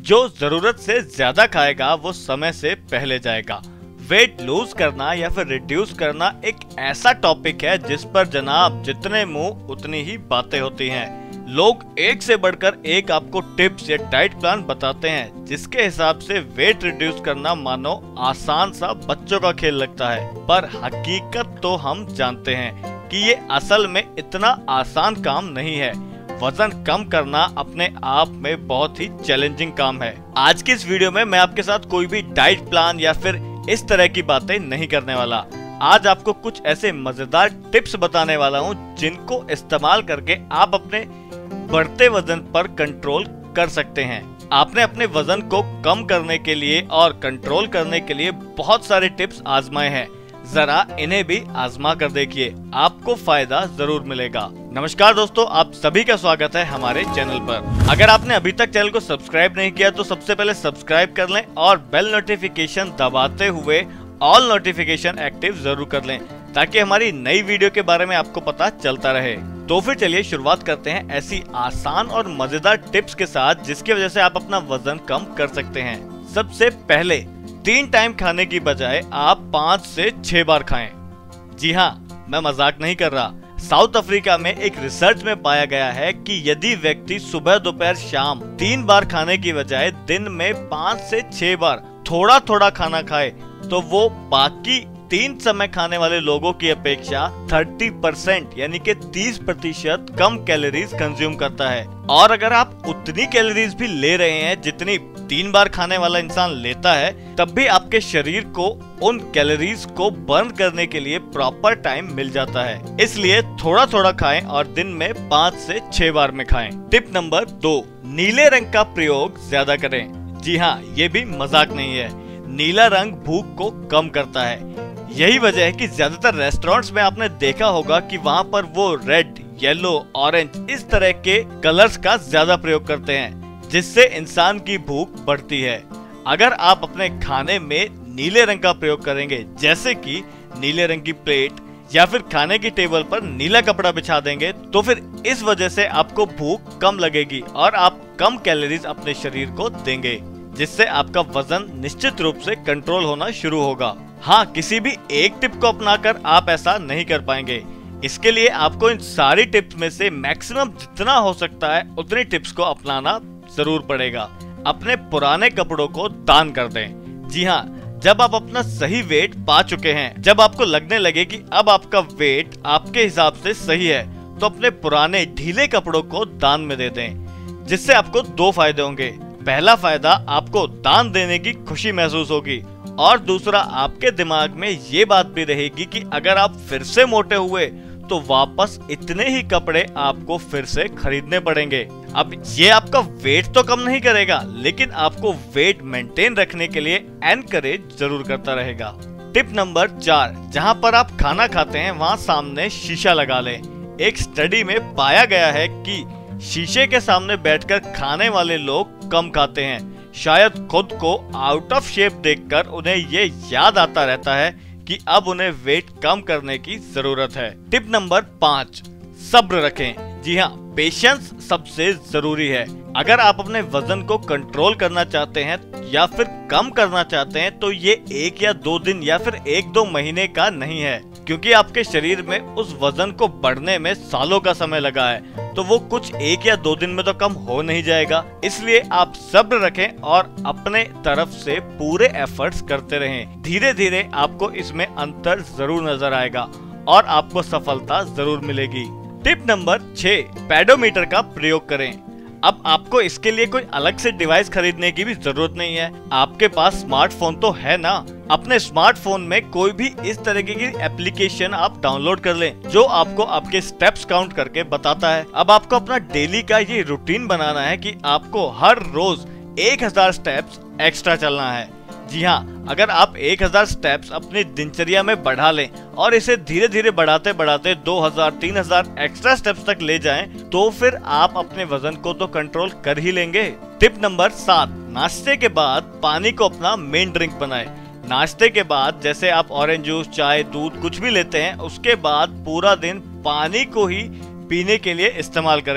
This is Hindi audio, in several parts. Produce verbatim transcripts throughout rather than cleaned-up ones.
जो जरूरत से ज्यादा खाएगा वो समय से पहले जाएगा। वेट लूज करना या फिर रिड्यूस करना एक ऐसा टॉपिक है जिस पर जनाब जितने मुंह उतनी ही बातें होती हैं। लोग एक से बढ़कर एक आपको टिप्स या डाइट प्लान बताते हैं जिसके हिसाब से वेट रिड्यूस करना मानो आसान सा बच्चों का खेल लगता है, पर हकीकत तो हम जानते हैं कि ये असल में इतना आसान काम नहीं है। वजन कम करना अपने आप में बहुत ही चैलेंजिंग काम है। आज की इस वीडियो में मैं आपके साथ कोई भी डाइट प्लान या फिर इस तरह की बातें नहीं करने वाला। आज आपको कुछ ऐसे मजेदार टिप्स बताने वाला हूँ जिनको इस्तेमाल करके आप अपने बढ़ते वजन पर कंट्रोल कर सकते हैं। आपने अपने वजन को कम करने के लिए और कंट्रोल करने के लिए बहुत सारे टिप्स आजमाए हैं, जरा इन्हें भी आजमा कर देखिए, आपको फायदा जरूर मिलेगा। नमस्कार दोस्तों, आप सभी का स्वागत है हमारे चैनल पर। अगर आपने अभी तक चैनल को सब्सक्राइब नहीं किया तो सबसे पहले सब्सक्राइब कर लें और बेल नोटिफिकेशन दबाते हुए ऑल नोटिफिकेशन एक्टिव जरूर कर लें ताकि हमारी नई वीडियो के बारे में आपको पता चलता रहे। तो फिर चलिए शुरुआत करते हैं ऐसी आसान और मजेदार टिप्स के साथ जिसकी वजह से आप अपना वजन कम कर सकते हैं। सबसे पहले, तीन टाइम खाने की बजाय आप पाँच से छह बार खाएं। जी हाँ, मैं मजाक नहीं कर रहा। साउथ अफ्रीका में एक रिसर्च में पाया गया है कि यदि व्यक्ति सुबह दोपहर शाम तीन बार खाने की बजाय दिन में पाँच से छह बार थोड़ा थोड़ा खाना खाए तो वो बाकी तीन समय खाने वाले लोगों की अपेक्षा तीस परसेंट यानी कि तीस प्रतिशत कम कैलोरीज कंज्यूम करता है। और अगर आप उतनी कैलोरीज भी ले रहे हैं जितनी तीन बार खाने वाला इंसान लेता है, तब भी आपके शरीर को उन कैलोरीज को बर्न करने के लिए प्रॉपर टाइम मिल जाता है। इसलिए थोड़ा थोड़ा खाएं और दिन में पाँच से छह बार में खाएं। टिप नंबर दो, नीले रंग का प्रयोग ज्यादा करें। जी हाँ, ये भी मजाक नहीं है। नीला रंग भूख को कम करता है। यही वजह है कि ज्यादातर रेस्टोरेंट्स में आपने देखा होगा कि वहाँ पर वो रेड, येलो, ऑरेंज इस तरह के कलर्स का ज्यादा प्रयोग करते हैं जिससे इंसान की भूख बढ़ती है। अगर आप अपने खाने में नीले रंग का प्रयोग करेंगे, जैसे कि नीले रंग की प्लेट या फिर खाने की टेबल पर नीला कपड़ा बिछा देंगे, तो फिर इस वजह से आपको भूख कम लगेगी और आप कम कैलोरीज अपने शरीर को देंगे, जिससे आपका वजन निश्चित रूप से कंट्रोल होना शुरू होगा। हाँ, किसी भी एक टिप को अपनाकर आप ऐसा नहीं कर पाएंगे। इसके लिए आपको इन सारी टिप्स में से मैक्सिमम जितना हो सकता है उतनी टिप्स को अपनाना जरूर पड़ेगा। अपने पुराने कपड़ों को दान कर दें। जी हाँ, जब आप अपना सही वेट पा चुके हैं, जब आपको लगने लगे कि अब आपका वेट आपके हिसाब से सही है, तो अपने पुराने ढीले कपड़ों को दान में दे दें, जिससे आपको दो फायदे होंगे। पहला फायदा, आपको दान देने की खुशी महसूस होगी और दूसरा, आपके दिमाग में ये बात भी रहेगी कि अगर आप फिर से मोटे हुए तो वापस इतने ही कपड़े आपको फिर से खरीदने पड़ेंगे। अब ये आपका वेट तो कम नहीं करेगा, लेकिन आपको वेट मेंटेन रखने के लिए एनकरेज जरूर करता रहेगा। टिप नंबर चार, जहाँ पर आप खाना खाते हैं वहाँ सामने शीशा लगा लें। एक स्टडी में पाया गया है कि शीशे के सामने बैठकर खाने वाले लोग कम खाते हैं। शायद खुद को आउट ऑफ शेप देखकर उन्हें ये याद आता रहता है कि अब उन्हें वेट कम करने की जरूरत है। टिप नंबर पाँच, सब्र रखें। जी हाँ, पेशेंस सबसे जरूरी है। अगर आप अपने वजन को कंट्रोल करना चाहते हैं या फिर कम करना चाहते हैं तो ये एक या दो दिन या फिर एक दो महीने का नहीं है, क्योंकि आपके शरीर में उस वजन को बढ़ने में सालों का समय लगा है, तो वो कुछ एक या दो दिन में तो कम हो नहीं जाएगा। इसलिए आप सब्र रखें और अपने तरफ से पूरे एफर्ट्स करते रहें। धीरे धीरे आपको इसमें अंतर जरूर नजर आएगा और आपको सफलता जरूर मिलेगी। टिप नंबर छह, पेडोमीटर का प्रयोग करें। अब आपको इसके लिए कोई अलग से डिवाइस खरीदने की भी जरूरत नहीं है। आपके पास स्मार्टफोन तो है ना। अपने स्मार्टफोन में कोई भी इस तरीके की एप्लीकेशन आप डाउनलोड कर लें जो आपको आपके स्टेप्स काउंट करके बताता है। अब आपको अपना डेली का ये रूटीन बनाना है कि आपको हर रोज एक हजार स्टेप्स एक्स्ट्रा चलना है। जी हाँ, अगर आप एक हजार स्टेप्स अपनी दिनचर्या में बढ़ा लें और इसे धीरे धीरे बढ़ाते बढ़ाते दो हजार तीन हजार एक्स्ट्रा स्टेप्स तक ले जाएं, तो फिर आप अपने वजन को तो कंट्रोल कर ही लेंगे। टिप नंबर सात, नाश्ते के बाद पानी को अपना मेन ड्रिंक बनाएं। नाश्ते के बाद जैसे आप ऑरेंज जूस, चाय, दूध कुछ भी लेते हैं, उसके बाद पूरा दिन पानी को ही पीने के लिए इस्तेमाल करें।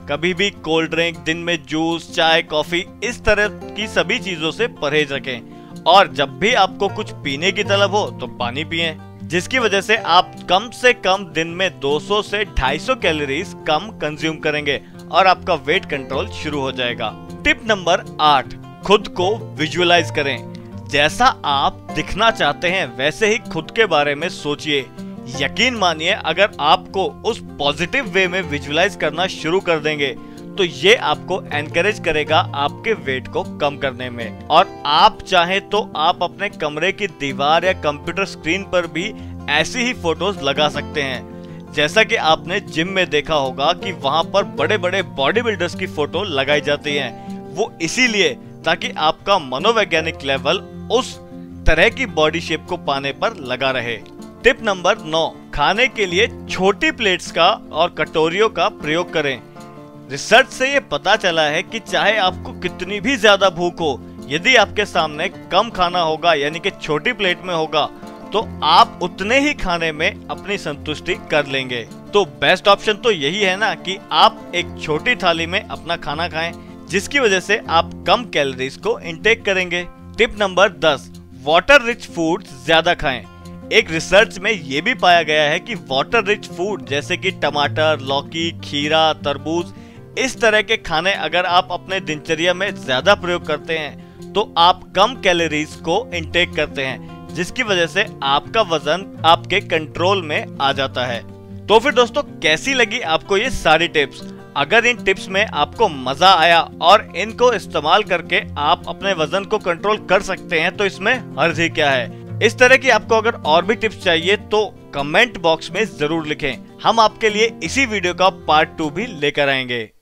कभी भी कोल्ड ड्रिंक, दिन में जूस, चाय, कॉफी, इस तरह की सभी चीजों से परहेज रखें। और जब भी आपको कुछ पीने की तलब हो तो पानी पिएं, जिसकी वजह से आप कम से कम दिन में दो सौ से ढाई सौ कैलोरीज कम कंज्यूम करेंगे और आपका वेट कंट्रोल शुरू हो जाएगा। टिप नंबर आठ, खुद को विजुअलाइज करें। जैसा आप दिखना चाहते हैं वैसे ही खुद के बारे में सोचिए। यकीन मानिए, अगर आपको उस पॉजिटिव वे में विजुअलाइज करना शुरू कर देंगे तो ये आपको एनकरेज करेगा आपके वेट को कम करने में। और आप चाहे तो आप अपने कमरे की दीवार या कंप्यूटर स्क्रीन पर भी ऐसी ही फोटोज लगा सकते हैं। जैसा कि आपने जिम में देखा होगा कि वहां पर बड़े बड़े बॉडी बिल्डर्स की फोटो लगाई जाती है, वो इसीलिए ताकि आपका मनोवैज्ञानिक लेवल उस तरह की बॉडी शेप को पाने पर लगा रहे। टिप नंबर नौ, खाने के लिए छोटी प्लेट्स का और कटोरियों का प्रयोग करें। रिसर्च से ये पता चला है कि चाहे आपको कितनी भी ज्यादा भूख हो, यदि आपके सामने कम खाना होगा यानी कि छोटी प्लेट में होगा तो आप उतने ही खाने में अपनी संतुष्टि कर लेंगे। तो बेस्ट ऑप्शन तो यही है ना कि आप एक छोटी थाली में अपना खाना खाएं, जिसकी वजह से आप कम कैलोरीज को इनटेक करेंगे। टिप नंबर दस, वाटर रिच फूड ज्यादा खाएं। एक रिसर्च में ये भी पाया गया है कि वाटर रिच फूड जैसे कि टमाटर, लौकी, खीरा, तरबूज, इस तरह के खाने अगर आप अपने दिनचर्या में ज्यादा प्रयोग करते हैं तो आप कम कैलोरीज को इनटेक करते हैं, जिसकी वजह से आपका वजन आपके कंट्रोल में आ जाता है। तो फिर दोस्तों, कैसी लगी आपको ये सारी टिप्स? अगर इन टिप्स में आपको मजा आया और इनको इस्तेमाल करके आप अपने वजन को कंट्रोल कर सकते हैं तो इसमें हर्ज ही क्या है। इस तरह की आपको अगर और भी टिप्स चाहिए तो कमेंट बॉक्स में जरूर लिखें, हम आपके लिए इसी वीडियो का पार्ट टू भी लेकर आएंगे।